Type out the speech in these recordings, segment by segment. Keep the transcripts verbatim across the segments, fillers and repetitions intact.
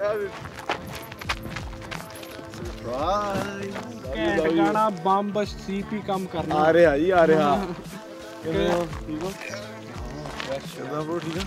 Surprise गाना बम बस CP काम करना आ रहा जी आ रहा किवें हो ठीक हो फ्रेश हो ब्रो ठीक है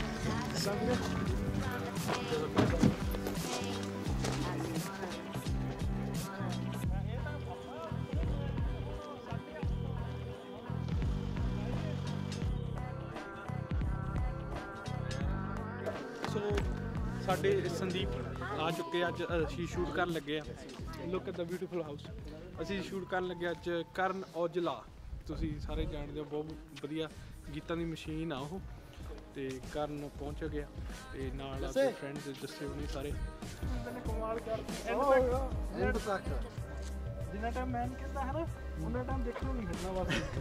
ਸਾਡੇ ਸੰਦੀਪ ਆ ਚੁੱਕੇ ਅੱਜ ਅਸੀਂ ਸ਼ੂਟ ਕਰਨ ਲੱਗੇ ਆ look at the beautiful house ਅਸੀਂ ਸ਼ੂਟ ਕਰਨ ਲੱਗੇ ਅੱਜ ਕਰਨ ਔਜਲਾ ਤੁਸੀਂ ਸਾਰੇ ਜਾਣਦੇ ਹੋ ਬਹੁਤ ਵਧੀਆ ਗੀਤਾਂ ਦੀ ਮਸ਼ੀਨ ਆ ਉਹ ਤੇ ਕਰਨ ਪਹੁੰਚ ਗਿਆ ਤੇ ਨਾਲ ਆਪਣੇ ਫਰੈਂਡਸ ਦੱਸੇ ਹੋਣੇ ਸਾਰੇ ਕਮਾਲ ਕਰਦੇ ਐਂਡ ਤੱਕ ਜਿੰਨਾ ਟਾਈਮ ਮੈਂ ਕਹਿੰਦਾ ਹੈ ਨਾ ਉਹਨਾਂ ਟਾਈਮ ਦੇਖਣ ਨੂੰ ਨਹੀਂ ਮਿਲਣਾ ਬਸ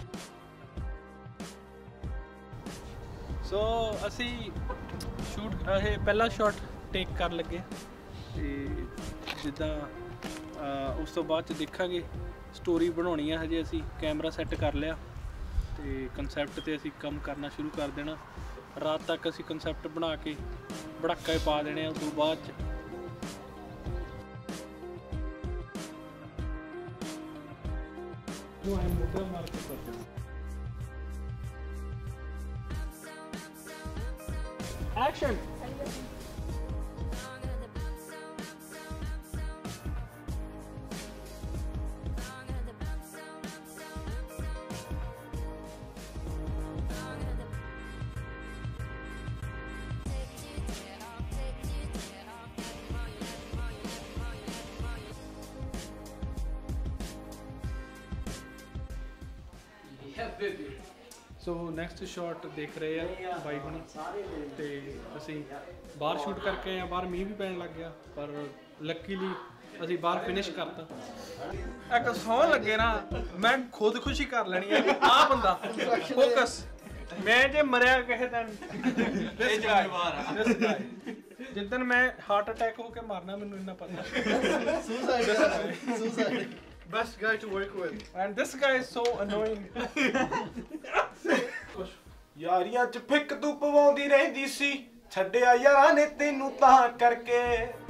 ਸੋ ਅਸੀਂ ਸ਼ੂਟ ਇਹ ਪਹਿਲਾ ਸ਼ਾਟ ਟੇਕ ਕਰ ਲੱਗੇ ਤੇ ਜਿੱਦਾਂ ਉਸ ਤੋਂ ਬਾਅਦ ਚ ਦੇਖਾਂਗੇ ਸਟੋਰੀ ਬਣਾਉਣੀ ਆ ਹਜੇ ਅਸੀਂ ਕੈਮਰਾ ਸੈੱਟ ਕਰ ਲਿਆ ਤੇ ਕਨਸੈਪਟ ਤੇ ਅਸੀਂ ਕੰਮ ਕਰਨਾ ਸ਼ੁਰੂ ਕਰ ਦੇਣਾ ਰਾਤ ਤੱਕ ਅਸੀਂ ਕਨਸੈਪਟ ਬਣਾ ਕੇ ਬੜਾਕਾ ਹੀ ਪਾ ਦੇਣੇ ਆ ਉਸ ਤੋਂ ਬਾਅਦ ਚ ਉਹ ਹੈ ਮੋਟਰ ਮਾਰਕੀਟ ਕਰਦੇ Action! Yeah, baby. So next shot ਦੇਖ ਰਹੇ ਆ ਬਾਈ ਹੁਣੀ ਤੇ ਅਸੀਂ ਬਾਹਰ ਸ਼ੂਟ ਕਰਕੇ ਆਏ ਆ ਬਾਹਰ ਮੀਂਹ ਵੀ ਪੈਣ ਲੱਗ ਗਿਆ ਪਰ ਲੱਕੀਲੀ ਅਸੀਂ ਬਾਹਰ ਫਿਨਿਸ਼ ਕਰਤਾ ਇੱਕ ਸੌਂ ਲੱਗੇ ਨਾ ਮੈਂ ਖੁਦ ਖੁਸ਼ੀ ਕਰ ਲੈਣੀ ਹੈ ਆ ਬੰਦਾ ਫੋਕਸ ਮੈਂ ਜੇ ਮਰਿਆ ਕਿਸੇ ਦਿਨ ਜਿੱਦਣ ਮੈਂ ਹਾਰਟ ਅਟੈਕ ਹੋ ਕੇ ਮਰਨਾ ਮੈਨੂੰ ਇੰਨਾ ਪਤਾ suicide suicide best guy to work with and this guy is so annoying ਯਾਰੀਆਂ ਚ ਫਿੱਕ ਤੂੰ ਪਵਾਉਂਦੀ ਰਹਿੰਦੀ ਸੀ ਛੱਡਿਆ ਯਾਰਾਂ ਨੇ ਤੈਨੂੰ ਤਾਂ ਕਰਕੇ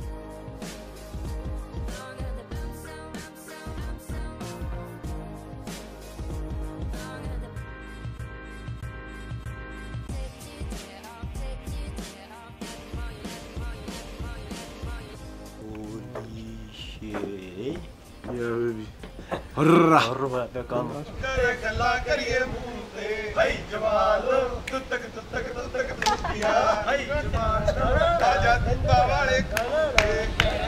Yeah, baby. Hurrah! Hurrah! The camera. Kare kalla kariye moonte. Hey Jamal, tuttak tuttak tuttak tuttiya. Hey Jamal, raja thumba wale.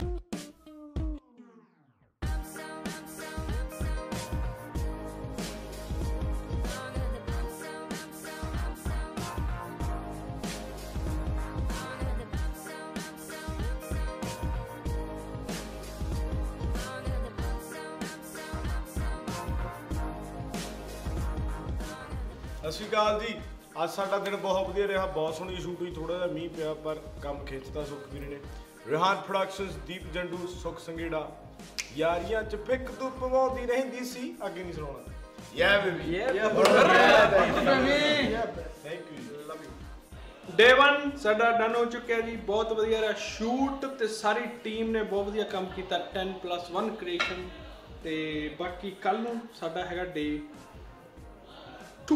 ਸਤਿ ਸ਼੍ਰੀ ਅਕਾਲ ਜੀ ਅੱਜ ਸਾਡਾ ਦਿਨ ਬਹੁਤ ਵਧੀਆ ਰਿਹਾ ਬਹੁਤ ਸੋਹਣੀ ਸ਼ੂਟ ਹੋਈ ਥੋੜਾ ਜਿਹਾ ਮੀਂਹ ਪਿਆ ਪਰ ਕੰਮ ਖਿੱਚਦਾ ਸੁੱਖ ਵੀਰ ਨੇ ਰਿਹਾਨ ਪ੍ਰੋਡਕਸ਼ਨਸ ਦੀਪ ਜੰਡੂ ਸੁੱਖ ਸੰਘੇੜਾ ਯਾਰੀਆਂ ਚ ਫਿੱਕ ਤੂੰ ਪਵਾਉਂਦੀ ਰਹਿੰਦੀ ਸੀ ਅੱਗੇ ਨਹੀਂ ਸੁਣਾਉਣਾ yeah baby yeah baby thank you love you day one ਸਾਡਾ ਡਨ ਹੋ ਚੁੱਕਿਆ ਜੀ ਬਹੁਤ ਵਧੀਆ ਰਿਹਾ ਸ਼ੂਟ ਤੇ ਸਾਰੀ ਟੀਮ ਨੇ ਬਹੁਤ ਵਧੀਆ ਕੰਮ ਕੀਤਾ ten plus one ਕ੍ਰੀਏਸ਼ਨ ਤੇ ਬਾਕੀ ਕੱਲ ਨੂੰ ਸਾਡਾ ਹੈਗਾ ਡੇ two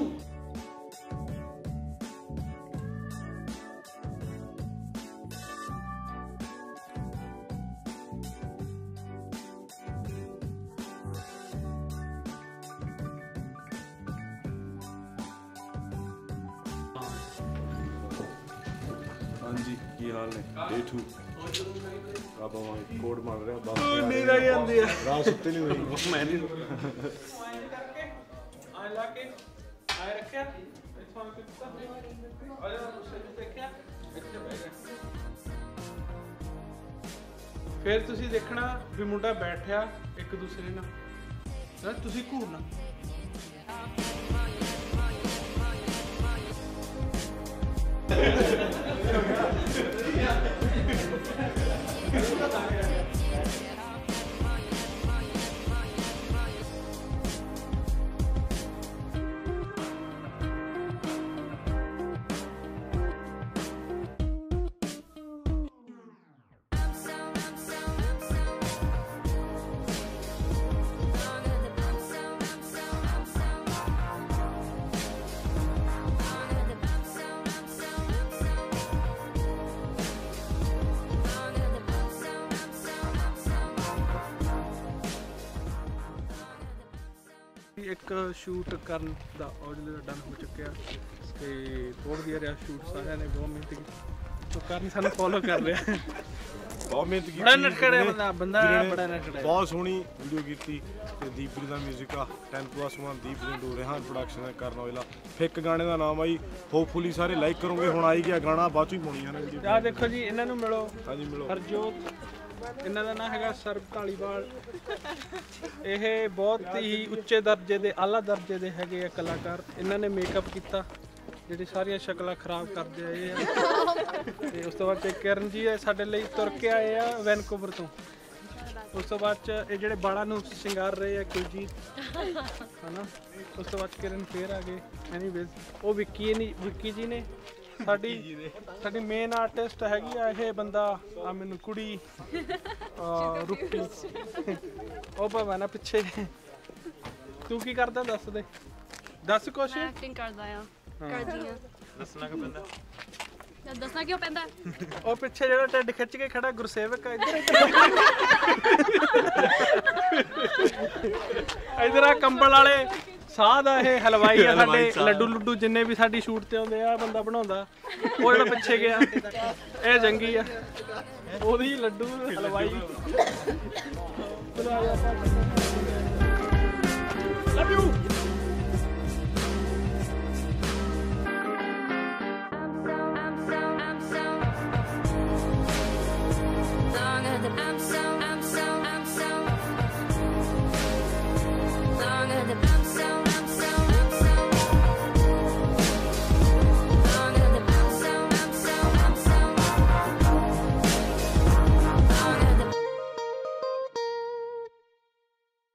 ਹਾਂਜੀ ਕੀ ਹਾਲ ਨੇ ਡੇ two ਆਪਾਂ ਕੋਡ ਮਾਰ ਰਹੇ ਬਸ ਨੀਂਦ ਆ ਜਾਂਦੀ ਆ ਰਾਤ ਸੁੱਤੇ ਨਹੀਂ ਹੋਈ ਮੈਂ ਨਹੀਂ ਕਰਕੇ ਆਏ ਲਾ ਕੇ ਆਏ ਰੱਖਿਆ ਇੱਥੋਂ ਆ ਕੇ ਦਿੱਤਾ ਆ ਜਾ ਤੁਸੀਂ ਦੇਖਿਆ ਇੱਥੇ ਬਹਿ ਗਿਆ ਫਿਰ ਤੁਸੀਂ ਦੇਖਣਾ ਵੀ ਮੁੰਡਾ ਬੈਠਿਆ ਇੱਕ ਦੂਸਰੇ ਨਾਲ ਸਰ ਤੁਸੀਂ ਘੂਰਨਾ ਇੱਕ ਸ਼ੂਟ ਕਰਨ ਦਾ ਔਜਲੇ ਦਾ ਡਨ ਹੋ ਚੁੱਕਿਆ ਤੇ ਬਹੁਤ ਵਧੀਆ ਰਿਹਾ ਸ਼ੂਟ, ਸਾਰਿਆਂ ਨੇ ਬਹੁਤ ਮਿਹਨਤ ਕੀਤੀ। ਸੋ ਕਰਨ ਸਾਨੂੰ ਫੋਲੋ ਕਰ ਰਿਹਾ, ਬਹੁਤ ਮਿਹਨਤ ਕੀਤੀ, ਬੜਾ ਨਟਖੜਾ ਬੰਦਾ ਬੰਦਾ ਬੜਾ ਨਟਖੜਾ, ਬਹੁਤ ਸੋਹਣੀ ਵੀਡੀਓ ਕੀਤੀ। ਤੇ ਦੀਪ ਦਾ ਮਿਊਜ਼ਿਕ ਆ ten plus one Deep Jandu Rihan production ਦਾ ਕਰਨ ਔਜਲਾ ਫਿੱਕ ਗਾਣੇ ਦਾ ਨਾਮ ਆਈ। ਹੋਪਫੁਲੀ ਸਾਰੇ ਲਾਈਕ ਕਰੋਗੇ। ਹੁਣ ਆਈ ਗਿਆ ਗਾਣਾ, ਬਾਅਦ ਚ ਹੀ ਪਾਉਣੀ ਆ ਨਾ ਵੀਡੀਓ। ਆਹ ਦੇਖੋ ਜੀ ਇਹਨਾਂ ਨੂੰ ਮਿਲੋ। ਹਾਂਜੀ ਮਿਲੋ। ਹਰਜੋਤ, ਇਹਨਾਂ ਦਾ ਨਾਮ ਹੈਗਾ ਸਰਬ ਢਾਲੀਵਾਲ। ਇਹ ਬਹੁਤ ਹੀ ਉੱਚੇ ਦਰਜੇ ਦੇ ਆਲਾ ਦਰਜੇ ਦੇ ਹੈਗੇ ਆ ਕਲਾਕਾਰ। ਇਹਨਾਂ ਨੇ ਮੇਕਅਪ ਕੀਤਾ, ਜਿਹੜੀ ਸਾਰੀਆਂ ਸ਼ਕਲਾਂ ਖਰਾਬ ਕਰਦੇ ਆਏ ਆ। ਤੇ ਉਸ ਤੋਂ ਬਾਅਦ ਚ ਕਿਰਨ ਜੀ ਸਾਡੇ ਲਈ ਤੁਰ ਕੇ ਆਏ ਆ ਵੈਨਕੂਵਰ ਤੋਂ। ਉਸ ਤੋਂ ਬਾਅਦ ਚ ਇਹ ਜਿਹੜੇ ਬਾਲਾਂ ਨੂੰ ਸ਼ਿੰਗਾਰ ਰਹੇ ਆ ਕੁਲਜੀਤ ਹਨਾ। ਉਸ ਤੋਂ ਬਾਅਦ ਕਿਰਨ ਫੇਰ ਆ ਗਏ। ਐਨੀਵੇਜ਼ ਉਹ ਵਿੱਕੀ ਨਹੀਂ, ਵਿੱਕੀ ਜੀ ਨੇ ਸਾਡੀ ਸਾਡੀ ਮੇਨ ਆਰਟਿਸਟ ਹੈਗੀ ਆ ਇਹ ਬੰਦਾ। ਆ ਮੈਨੂੰ ਕੁੜੀ ਰੂਪੀ ਉਹ ਭਾਵੇਂ ਨਾ ਪਿੱਛੇ। ਤੂੰ ਕੀ ਕਰਦਾ ਦੱਸ ਦੇ, ਦੱਸ ਕੁਛ। ਮੈਂ ਐਕਟਿੰਗ ਕਰਦਾ ਆ, ਕਰਦੀ ਆ। ਦੱਸਣਾ ਕਿਉਂ ਪੈਂਦਾ? ਦੱਸਣਾ ਕਿਉਂ ਪੈਂਦਾ? ਉਹ ਪਿੱਛੇ ਜਿਹੜਾ ਢਿੱਡ ਖਿੱਚ ਕੇ ਖੜਾ ਗੁਰਸੇਵਕ ਇੱਧਰ ਇੱਧਰ ਆ ਕੰਬਲ ਵਾਲੇ ਸਾਧ ਆ। ਇਹ ਹਲਵਾਈ ਆ ਸਾਡੇ। ਲੱਡੂ ਲੁੱਡੂ ਜਿੰਨੇ ਵੀ ਸਾਡੀ ਸ਼ੂਟ ਤੇ ਆਉਂਦੇ ਆ ਬੰਦਾ ਬਣਾਉਂਦਾ। ਉਹ ਜਿਹੜਾ ਪਿੱਛੇ ਗਿਆ ਇਹ ਜੰਗੀ ਆ, ਉਹਦੀ ਲੱਡੂ ਹਲਵਾਈ।